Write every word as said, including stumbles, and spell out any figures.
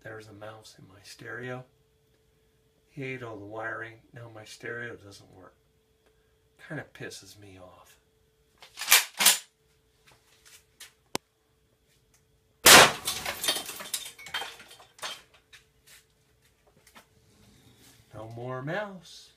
There's a mouse in my stereo. He ate all the wiring. Now my stereo doesn't work. Kind of pisses me off. No more mouse.